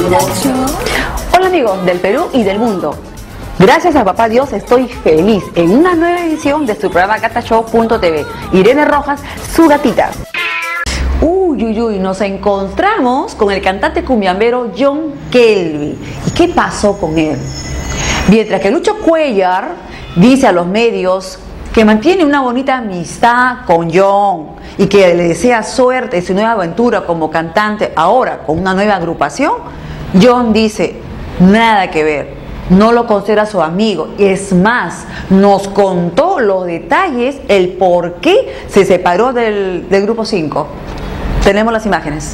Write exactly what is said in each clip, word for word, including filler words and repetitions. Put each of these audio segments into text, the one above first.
Hola amigos del Perú y del mundo. Gracias a papá Dios estoy feliz en una nueva edición de su programa gatashow punto t v. Irene Rojas, su gatita. Uy, uy, uy, nos encontramos con el cantante cumbiambero John Kelvy. ¿Y qué pasó con él? Mientras que Lucho Cuéllar dice a los medios que mantiene una bonita amistad con John y que le desea suerte en su nueva aventura como cantante, ahora con una nueva agrupación, John dice, nada que ver, no lo considera su amigo. Es más, nos contó los detalles, el por qué se separó del, del Grupo cinco. Tenemos las imágenes.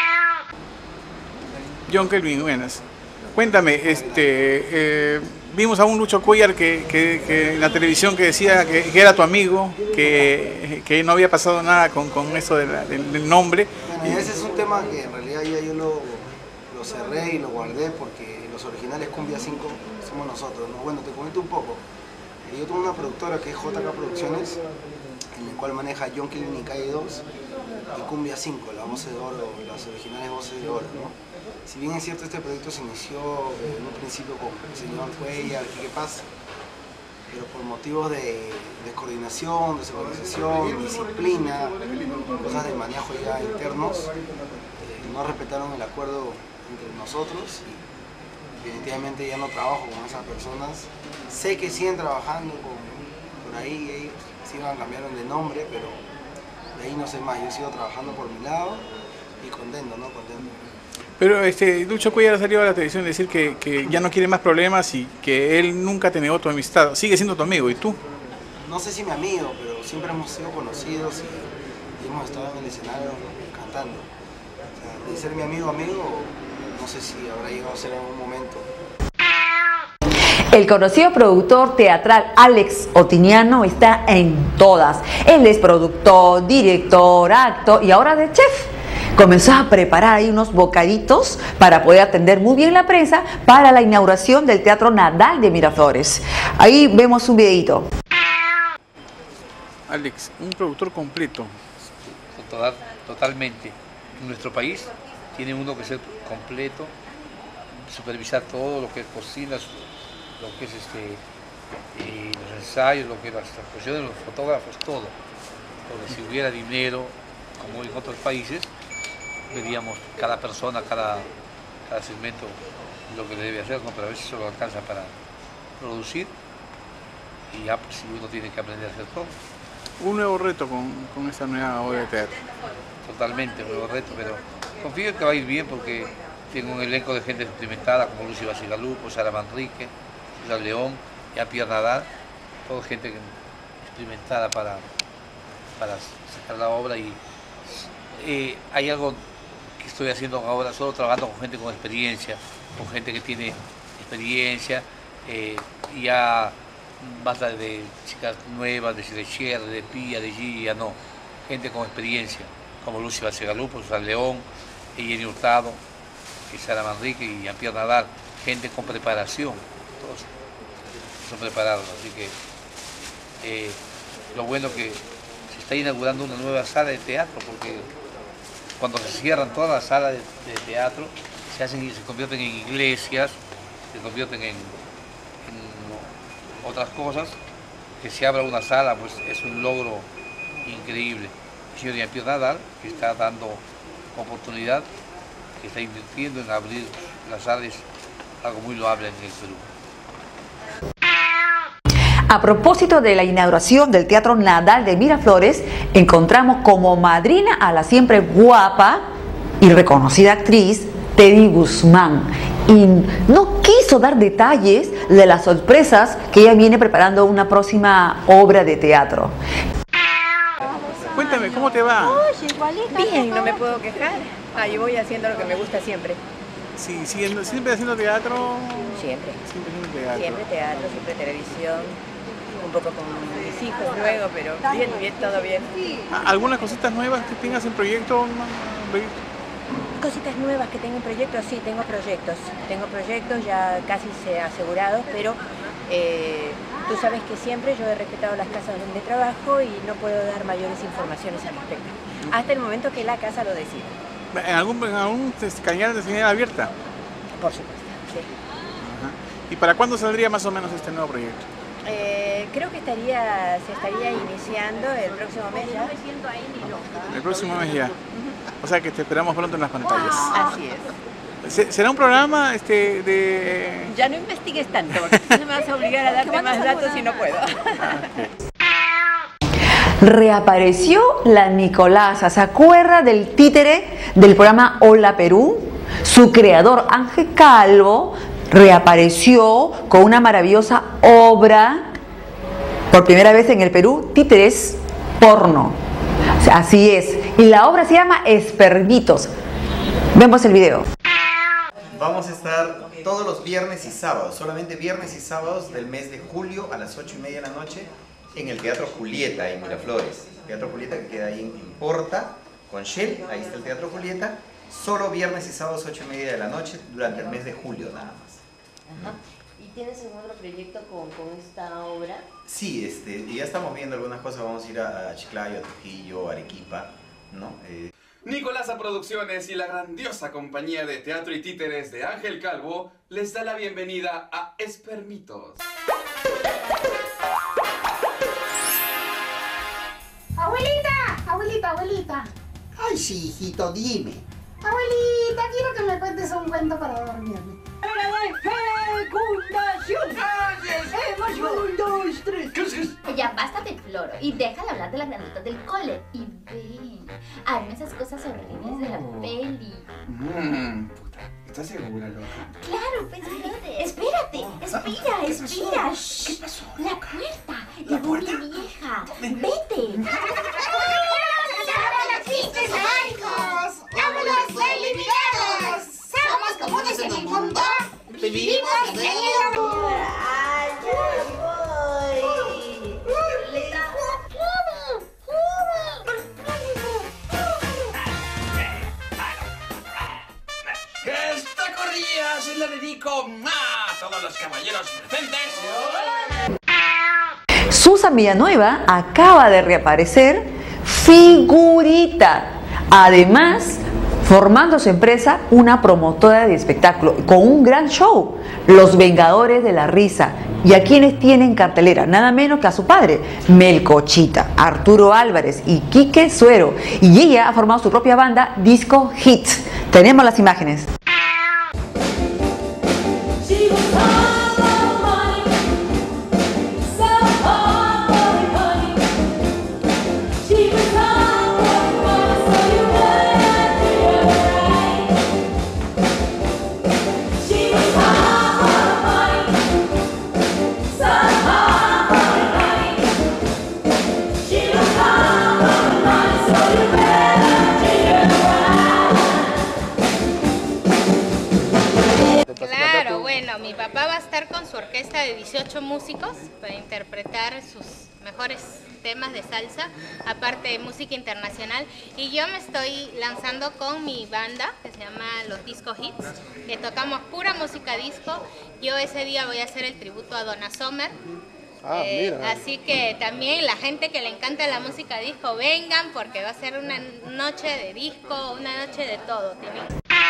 John Kelvy, buenas. Cuéntame, este, eh, vimos a un Lucho Cuéllar que, que, que en la televisión que decía que, que era tu amigo, que, que no había pasado nada con, con eso de la, del, del nombre. Bueno, ese es un tema que en realidad ya yo lo, lo cerré y lo guardé porque los originales Cumbia cinco somos nosotros, ¿no? Bueno, te comento un poco. Yo tengo una productora que es J K Producciones, en la cual maneja John Kelvy y Calle dos y Cumbia cinco, la voz de oro, las originales voces de oro, ¿no? Si bien es cierto, este proyecto se inició en un principio con el señor Cuéllar, Quique Paz, pero por motivos de, de coordinación, desorganización, disciplina, cosas de manejo ya internos, eh, no respetaron el acuerdo entre nosotros y definitivamente ya no trabajo con esas personas. Sé que siguen trabajando con, por ahí, ellos siguen, cambiaron de nombre, pero de ahí no sé más. Yo sigo trabajando por mi lado y contento, ¿no? Contento. Pero este, Lucho Cuéllar ha salido a la televisión a decir que, que ya no quiere más problemas y que él nunca te negó tu amistad. Sigue siendo tu amigo, ¿y tú? No sé si mi amigo, pero siempre hemos sido conocidos y, y hemos estado en el escenario cantando. O sea, de ser mi amigo, amigo, no sé si habrá llegado a ser en algún momento. El conocido productor teatral Alex Otiniano está en todas. Él es productor, director, actor y ahora de chef. Comenzó a preparar ahí unos bocaditos para poder atender muy bien la prensa para la inauguración del Teatro Nadal de Miraflores. Ahí vemos un videito. Alex, un productor completo. Total, totalmente. En nuestro país tiene uno que ser completo, supervisar todo lo que es cocina, lo que es este, eh, los ensayos, lo que es las actuaciones, los fotógrafos, todo. Porque si hubiera dinero, como en otros países, veríamos cada persona, cada, cada segmento lo que le debe hacer, ¿no? Pero a veces solo alcanza para producir y ya pues uno tiene que aprender a hacer todo. Un nuevo reto con, con esta nueva obra de teatro. Totalmente, un nuevo reto, pero confío en que va a ir bien porque tengo un elenco de gente experimentada como Lucy Basigalupo, Sara Manrique, César León, Jean-Pierre Nadal, toda gente experimentada para, para sacar la obra y eh, hay algo que estoy haciendo ahora, solo trabajando con gente con experiencia, con gente que tiene experiencia, eh, y ya basta de chicas nuevas, de Cher, de Pía, de G, ya no, gente con experiencia, como Lucy Basigalupo, César León, Jenny Hurtado, Sara Manrique y Jean-Pierre Nadal, gente con preparación, todos son preparados, así que eh, lo bueno que se está inaugurando una nueva sala de teatro, porque cuando se cierran todas las salas de, de teatro, se hacen y se convierten en iglesias, se convierten en, en otras cosas. Que se abra una sala, pues es un logro increíble. El señor Jean-Pierre Nadal, que está dando oportunidad, que está invirtiendo en abrir las salas, es algo muy loable en el Perú. A propósito de la inauguración del Teatro Nadal de Miraflores, encontramos como madrina a la siempre guapa y reconocida actriz Teddy Guzmán. Y no quiso dar detalles de las sorpresas que ella viene preparando una próxima obra de teatro. Cuéntame, ¿cómo te va? Bien, no me puedo quejar. Ahí voy haciendo lo que me gusta siempre. Sí, siguiendo, siempre haciendo teatro. Siempre. Siempre haciendo teatro. Siempre teatro, siempre televisión. Un poco con mis hijos luego, pero bien, bien, todo bien. ¿Algunas cositas nuevas que tengas en proyecto? Cositas nuevas que tengo en proyectos, sí, tengo proyectos. Tengo proyectos ya casi asegurados, pero eh, tú sabes que siempre yo he respetado las casas donde trabajo y no puedo dar mayores informaciones al respecto. Hasta el momento que la casa lo decida. ¿En algún, en algún canal de señal abierta? Por supuesto, sí. Ajá. ¿Y para cuándo saldría más o menos este nuevo proyecto? Eh, creo que estaría, se estaría iniciando el próximo mes ya. El próximo mes ya. O sea que te esperamos pronto en las pantallas. Así es. ¿Será un programa este, de...? Ya no investigues tanto, porque tú me vas a obligar a darte más datos y no puedo. Reapareció la Nicolasa. ¿Se acuerda del títere del programa Hola Perú? Su creador, Ángel Calvo, reapareció con una maravillosa obra, por primera vez en el Perú, títeres porno. Así es. Y la obra se llama Espermitos. Vemos el video. Vamos a estar todos los viernes y sábados, solamente viernes y sábados del mes de julio a las ocho y media de la noche en el Teatro Julieta, en Miraflores. Teatro Julieta que queda ahí en, en Porta, con Shell, ahí está el Teatro Julieta. Solo viernes y sábados ocho y media de la noche durante el mes de julio nada más. Ajá. ¿Y tienes algún otro proyecto con, con esta obra? Sí, este, y ya estamos viendo algunas cosas, vamos a ir a, a Chiclayo, a Trujillo, a Arequipa, ¿no? Eh, Nicolasa Producciones y la grandiosa compañía de teatro y títeres de Ángel Calvo les da la bienvenida a Espermitos. Abuelita, abuelita, abuelita. Ay, sí, hijito, dime. Abuelita, quiero que me cuentes un cuento para dormirme. ¡Hora de fecundación! ¡Hemos un, dos, tres! ¿Qué es eso? Ya basta de floro y deja de hablar de las granditas del cole. Y ven, hazme esas cosas horribles de la peli. Mmm, puta, ¿estás segura, loca? Claro, pues espérate, espérate, espera, espera. ¿Qué pasó? La puerta, ¿La llegó puerta? mi vieja. Vete. ¡Los chistes mágicos! ¡Vámonos eliminados! ¡Somos comunes en el mundo! ¡Vivimos en el mundo! ¡Ay, ya voy! Esta corrida se la dedico a todos los caballeros presentes. Susan Villanueva acaba de reaparecer figurita. Además, formando su empresa, una promotora de espectáculo, con un gran show, Los Vengadores de la Risa. ¿Y a quienes tienen cartelera? Nada menos que a su padre, Melcochita, Arturo Álvarez y Quique Suero. Y ella ha formado su propia banda, Disco Hit. Tenemos las imágenes. Claro, bueno, mi papá va a estar con su orquesta de dieciocho músicos para interpretar sus mejores temas de salsa, aparte de música internacional. Y yo me estoy lanzando con mi banda, que se llama Los Disco Hits, que tocamos pura música disco. Yo ese día voy a hacer el tributo a Donna Summer. Ah, Eh, mira. así que también la gente que le encanta la música disco, vengan porque va a ser una noche de disco, una noche de todo. Tienen.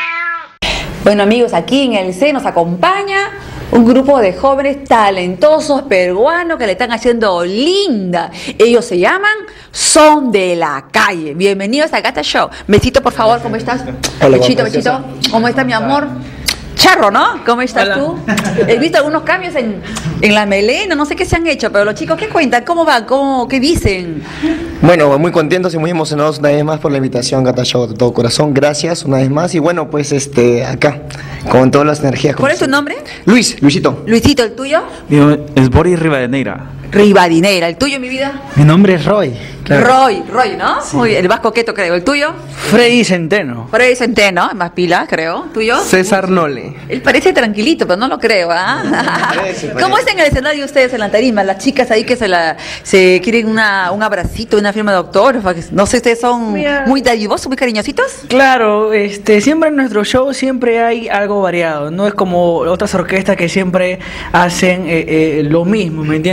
Bueno amigos, aquí en el C nos acompaña un grupo de jóvenes talentosos peruanos que le están haciendo linda. Ellos se llaman Son de la Calle. Bienvenidos a Gata Show. Besito por favor, ¿cómo estás? Hola, Bechito, preciosa. bechito. ¿Cómo está mi amor? Charro, ¿no? ¿Cómo estás Hola. tú? He visto algunos cambios en, en la melena, no sé qué se han hecho, pero los chicos, ¿qué cuentan? ¿Cómo van? ¿Cómo, ¿Qué dicen? Bueno, muy contentos y muy emocionados una vez más por la invitación, Gata Show, de todo corazón. Gracias una vez más. Y bueno, pues este acá, con todas las energías. ¿Cuál es tu nombre? Luis, Luisito. Luisito, ¿el tuyo? Mi nombre es Boris Rivadeneira. Rivadeneira. ¿El tuyo, mi vida? Mi nombre es Roy. Claro. Roy, Roy, ¿no? Sí. Muy bien, el más coqueto creo. ¿El tuyo? Freddy Centeno. Freddy Centeno, más pila, creo. ¿Tuyo? César Nole. Él parece tranquilito, pero no lo creo, ¿ah? Parece, parece. ¿Cómo es en el escenario ustedes en la tarima? Las chicas ahí que se la se quieren una, un abracito, una firma de autógrafa. No sé, ¿ustedes son Mira. muy dadivosos, muy cariñositos? Claro, este, siempre en nuestro show siempre hay algo variado. No es como otras orquestas que siempre hacen eh, eh, lo mismo, ¿me entiendes?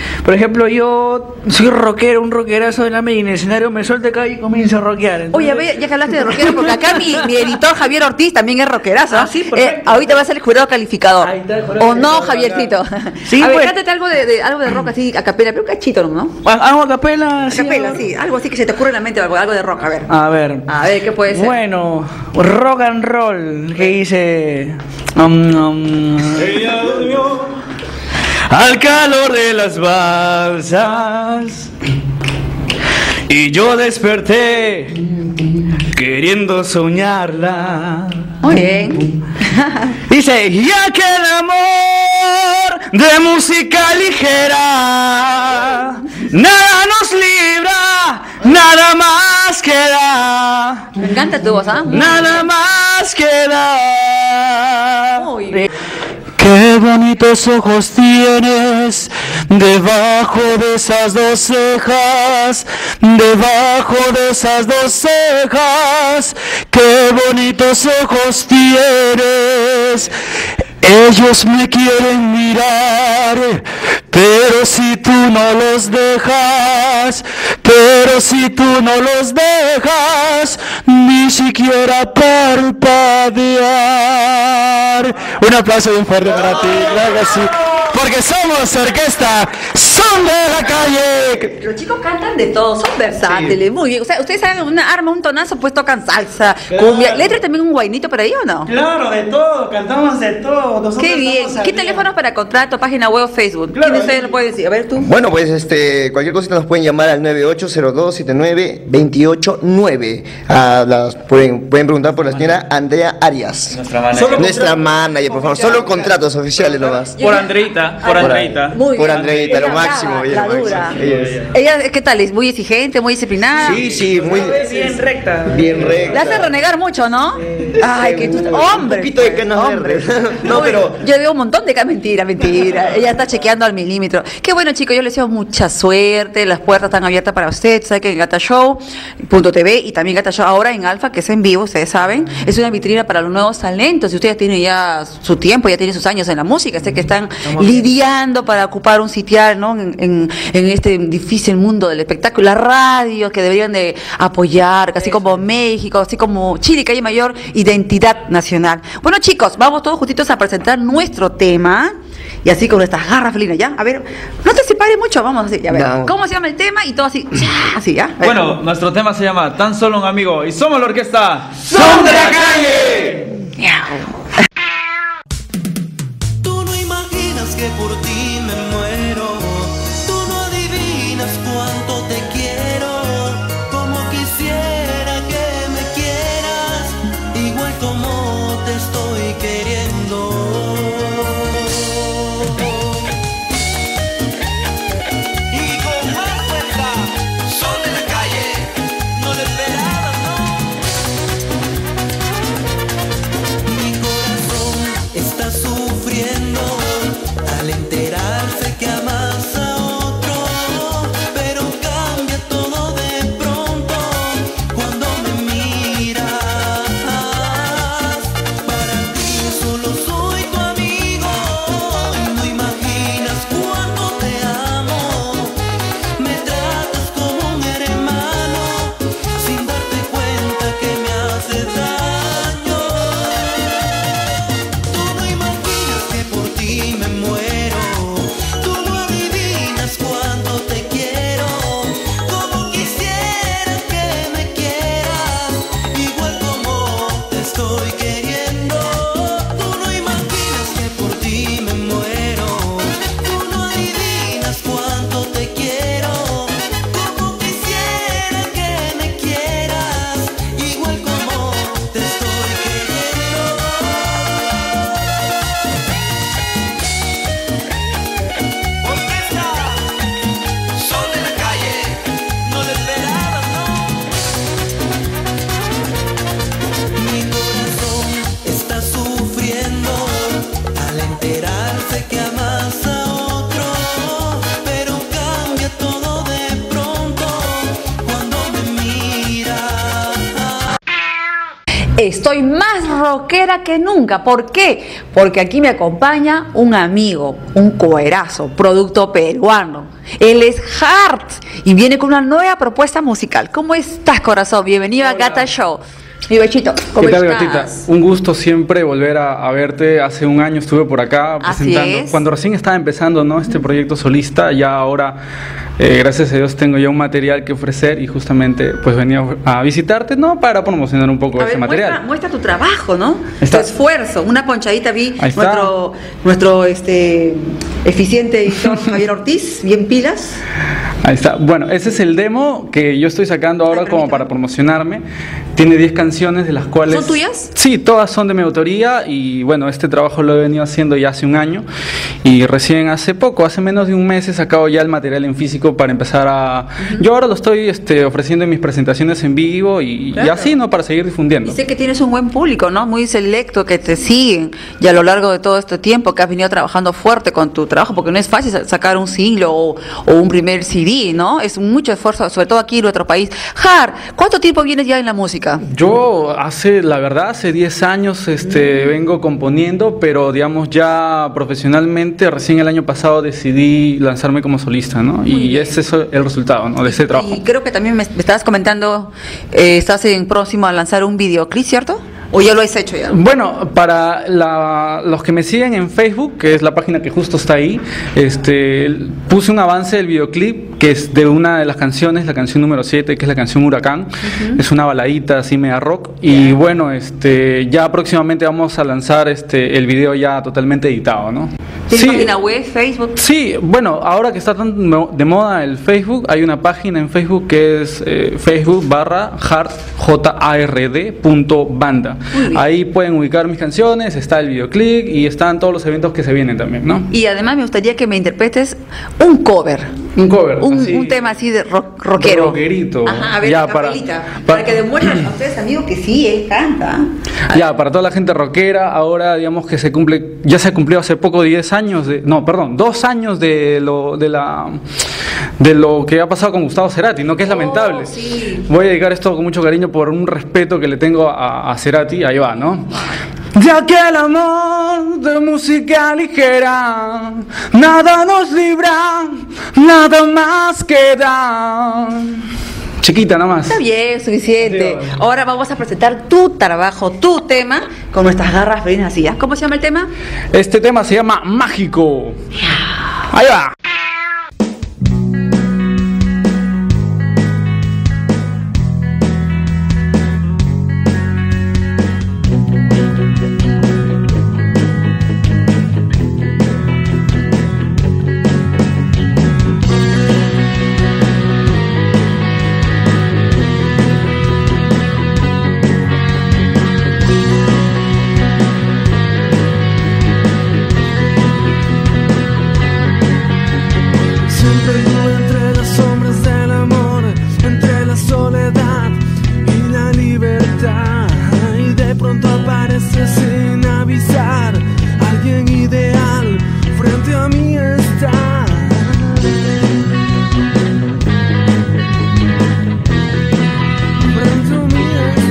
por ejemplo, yo soy rockero, un rockerazo de la media, y en el escenario me suelto acá y comienzo a rockear. Entonces... Oye, a ver, ya que hablaste de rockero, porque acá mi, mi editor Javier Ortiz también es rockerazo. Ah, sí, eh, ahorita va a ser el jurado calificador. Ahí está el jurado ¿O no, calificador, Javiercito? Sí, a ver, pues. cántate algo de, de, algo de rock así, a capela, pero un cachito, ¿no? ¿Hago a capela? A capela, sí, algo así que se te ocurre en la mente, algo, algo de rock, a ver. A ver. A ver, ¿qué puede ser? Bueno, rock and roll, que dice... Um, um, Ella durmió al calor de las balsas y yo desperté queriendo soñarla. Muy bien. Dice, ya que el amor de música ligera nada nos libra, nada más queda. Me encanta tu voz, ¿ah? Nada más queda. Muy bien. Qué bonitos ojos tienes debajo de esas dos cejas, debajo de esas dos cejas. Qué bonitos ojos tienes. Ellos me quieren mirar, pero si tú no los dejas, pero si tú no los dejas, ni siquiera parpadear. Un aplauso bien fuerte para ti, claro que sí, porque somos orquesta Son de la Calle. Los chicos cantan de todo, son versátiles, sí. Muy bien. O sea, ustedes saben una arma, un tonazo, pues tocan salsa, claro. Cumbia. ¿Le entra también un guainito por ahí o no? Claro, de todo, cantamos de todo. Nosotros qué bien. ¿Qué teléfonos para contrato, página web o Facebook? Claro, ¿quién ustedes lo pueden decir? A ver tú. Bueno, pues este, cualquier cosita nos pueden llamar al nueve ocho cero dos siete nueve dos ocho nueve. Ah, las, pueden, pueden preguntar por la señora Andrea Arias. Nuestra manager. Nuestra manager, por favor. Solo contratos oficiales nomás. Por Andreita, por Andreita. Muy por bien. Andreita, lo máximo. La dura. Ella, ¿qué tal? ¿Es muy exigente, muy disciplinada? Sí, sí, muy bien recta. Bien recta. La hace renegar mucho, ¿no? Ay, que tú... Hombre. Un poquito de canas verdes. No, pero... Yo veo un montón de canas. Mentira, mentira. Ella está chequeando al milímetro. Qué bueno, chicos. Yo les deseo mucha suerte. Las puertas están abiertas para ustedes. Saben que en Gata Show punto t v y también Gata Show ahora en Alfa, que es en vivo, ustedes saben, es una vitrina para los nuevos talentos. Si ustedes tienen ya su tiempo, ya tienen sus años en la música, sé que están Estamos lidiando bien. Para ocupar un sitial, ¿no? En, en, en este difícil mundo del espectáculo. La radio, que deberían de apoyar, así como México, así como Chile, que hay mayor identidad nacional. Bueno, chicos, vamos todos juntitos a presentar nuestro tema. Y así con nuestras garras felinas, ¿ya? A ver, no te separes mucho, vamos así, a ver. No. ¿Cómo se llama el tema? Y todo así, así, ¿ya? Bueno, nuestro tema se llama Tan Solo un Amigo y somos la orquesta Son de la Calle. Tú no imaginas que por ti me muero. Tú no adivinas cuánto te quiero. Como quisiera que me quieras, igual como te estoy queriendo. Estoy más rockera que nunca. ¿Por qué? Porque aquí me acompaña un amigo, un cuerazo, producto peruano. Él es Hart y viene con una nueva propuesta musical. ¿Cómo estás, corazón? Bienvenido a Gata Show. Mi bechito, ¿cómo ¿Qué tal, estás? gatita? Un gusto siempre volver a, a verte. Hace un año estuve por acá Así presentando, es. cuando recién estaba empezando, ¿no? Este proyecto solista. Ya ahora, eh, gracias a Dios, tengo ya un material que ofrecer y justamente pues venía a visitarte, ¿no? Para promocionar un poco A ese ver, material. muestra, muestra tu trabajo, ¿no? Está. Tu esfuerzo. Una ponchadita vi Ahí está. nuestro, nuestro este, eficiente editor Javier Ortiz, bien pilas. Ahí está. Bueno, ese es el demo que yo estoy sacando ahora como para promocionarme. Tiene diez canciones de las cuales... ¿Son tuyas? Sí, todas son de mi autoría y bueno, este trabajo lo he venido haciendo ya hace un año y recién hace poco, hace menos de un mes he sacado ya el material en físico para empezar a... Uh-huh. Yo ahora lo estoy este, ofreciendo en mis presentaciones en vivo y, Claro. y así, ¿no? Para seguir difundiendo. Y sé que tienes un buen público, ¿no? Muy selecto, que te siguen y a lo largo de todo este tiempo que has venido trabajando fuerte con tu trabajo, porque no es fácil sa- sacar un single o, o un primer C D, ¿no? Es mucho esfuerzo, sobre todo aquí en nuestro país. Har, ¿cuánto tiempo vienes ya en la música? Yo hace, la verdad, hace diez años este, vengo componiendo, pero digamos ya profesionalmente, recién el año pasado decidí lanzarme como solista, ¿no? Y ese es el resultado, ¿no? De ese trabajo. Y creo que también me, me estabas comentando, eh, estás en próximo a lanzar un videoclip, ¿cierto? ¿O ya lo has hecho ya? Bueno, para la- los que me siguen en Facebook, que es la página que justo está ahí, este, puse un avance del videoclip que es de una de las canciones, la canción número siete, que es la canción Huracán. Uh-huh. Es una baladita así media rock. Y bueno, este, ya próximamente vamos a lanzar este, el video ya totalmente editado, ¿no? ¿Tienes página web, Facebook? Sí, bueno, ahora que está tan mo- de moda el Facebook, hay una página en Facebook que es eh, Facebook barra Hard, J A R D punto banda. Ahí pueden ubicar mis canciones, está el videoclip y están todos los eventos que se vienen también, ¿no? Y además me gustaría que me interpretes un cover. Un cover. Un, así, un tema así de rock, rockero. rockerito. Ajá, a ver, Ya, la para- capelita, para, para- que demuestren a ustedes, amigos, que sí, él canta. Ya, para toda la gente rockera, ahora digamos que se cumple, ya se cumplió hace poco diez años, de, no, perdón, dos años de lo, de la, de lo que ha pasado con Gustavo Cerati, ¿no? Que es lamentable. Sí. Voy a dedicar esto con mucho cariño por un respeto que le tengo a, a Cerati, ahí va, ¿no? Ya que el amor de música ligera, nada nos libra, nada más queda. Chiquita nada más. Está bien, suficiente. Ahora vamos a presentar tu trabajo, tu tema, con nuestras garras felinas así. ¿Cómo se llama el tema? Este tema se llama Mágico. Ahí va. Siempre vivo entre las sombras del amor, entre la soledad y la libertad. Y de pronto aparece sin avisar alguien ideal frente a mí está. Frente a mí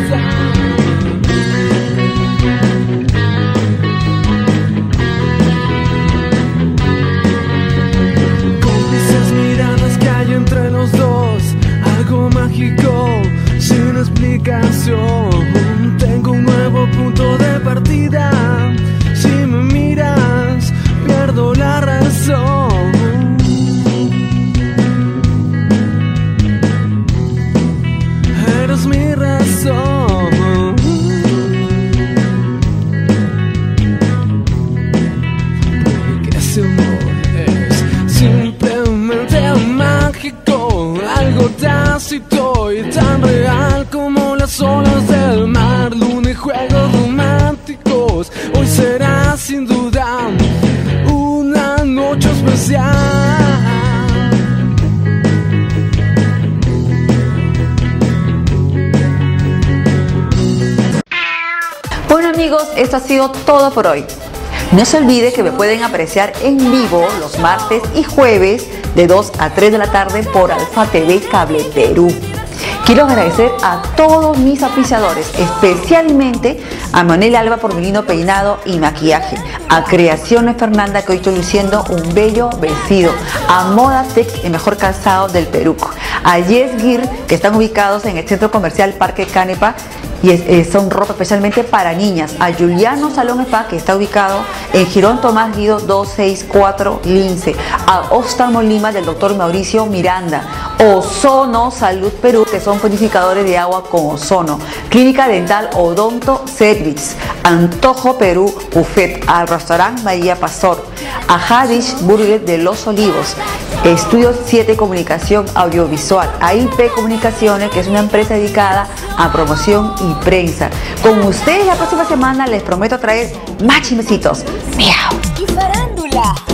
cómplices miradas que hay entre los dos, algo mágico sin explicación. Tengo un nuevo punto de partida, si me miras pierdo la razón. Eres mi razón. Porque ese amor es simplemente mágico, algo tácito y tan real como las olas del mar. Luna y juegos románticos, hoy será sin duda una noche especial. Bueno, amigos, esto ha sido todo por hoy. No se olvide que me pueden apreciar en vivo los martes y jueves de dos a tres de la tarde por Alfa T V Cable Perú. Quiero agradecer a todos mis auspiciadores, especialmente a Manuel Alba por mi lindo peinado y maquillaje, a Creaciones Fernanda, que hoy estoy luciendo un bello vestido, a Moda Tech, el mejor calzado del Perú, a Yes Gear, que están ubicados en el centro comercial Parque Canepa, y es, eh, son ropa especialmente para niñas, a Juliano Salón Spa, que está ubicado en Girón Tomás Guido doscientos sesenta y cuatro Lince, a Oftalmo Lima del doctor Mauricio Miranda, Ozono Salud Perú, que son purificadores de agua con ozono, Clínica Dental Odonto Service, Antojo Perú Buffet, al restaurante María Pastor, a Hadish Burger de Los Olivos, Estudios siete Comunicación Audiovisual, a I P Comunicaciones, que es una empresa dedicada a promoción y prensa. Con ustedes la próxima semana les prometo traer más chismecitos. ¡Miau! Y farándula.